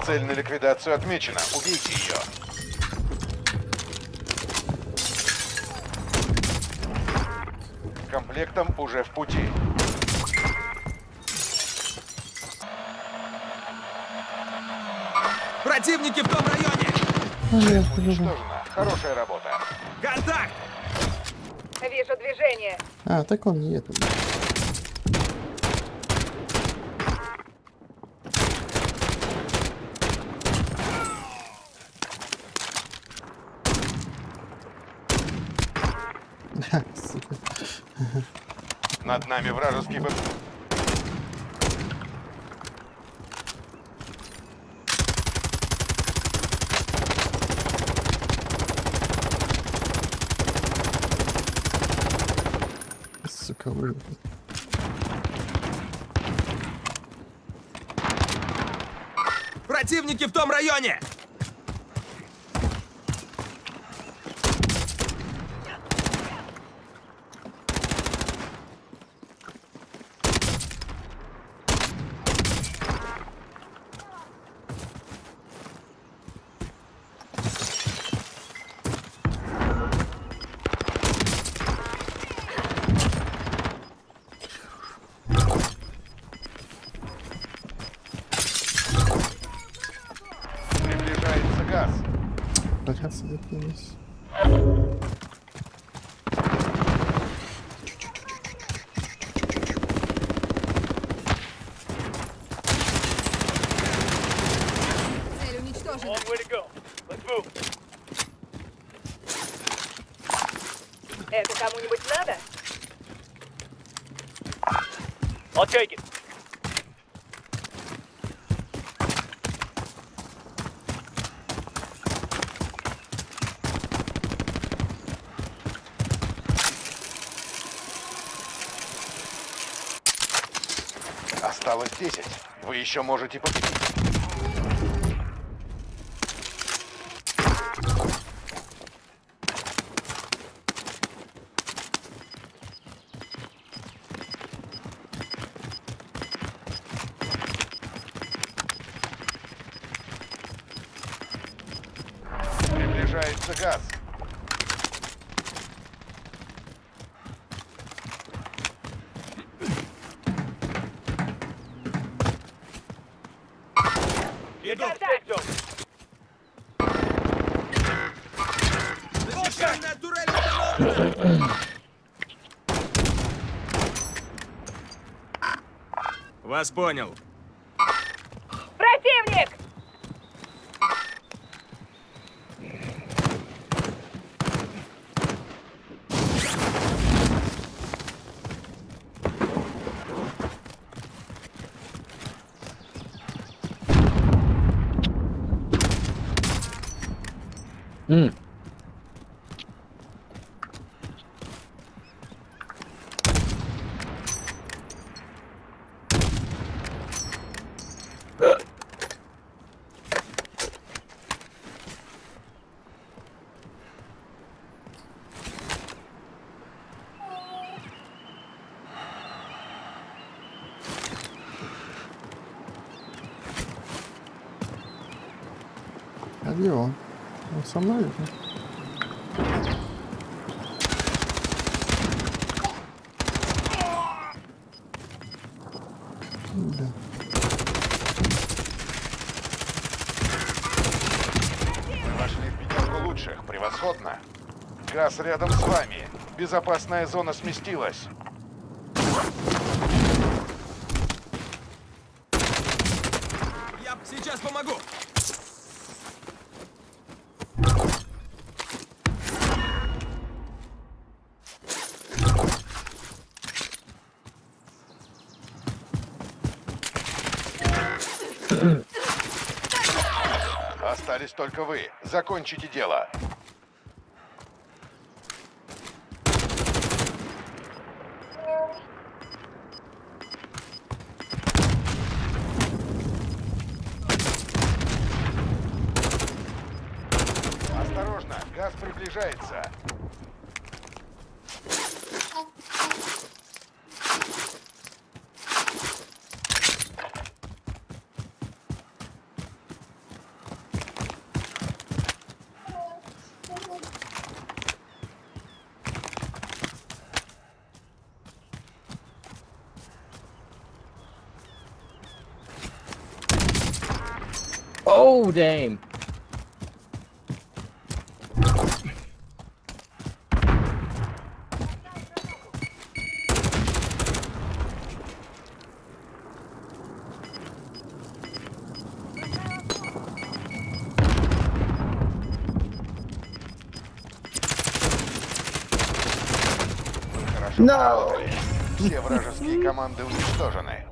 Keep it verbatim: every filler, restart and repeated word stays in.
Цель на ликвидацию отмечена. Убейте ее. Комплектом уже в пути. Противники в том районе! Цель уничтожена. Хорошая работа. Контакт! Вижу движение. А, так он не это. Сука. Над нами вражеский ВП. Сука, вы... Противники в том районе! Приближается газ. Боятся допились. Цель уничтожена. Это кому-нибудь надо? I'll take it. Осталось десять. Вы еще можете победить. Приближается газ. Иду! Контакт! Защищенная турель установлена! Вас понял. Противник! М. А где он? Он со мной? Да. Вы вошли в пятерку лучших. Превосходно. Газ рядом с вами. Безопасная зона сместилась. Я сейчас помогу. Остались только вы. Закончите дело. Осторожно, газ приближается. Oh, damn. Хорошо поработали. Все вражеские команды уничтожены.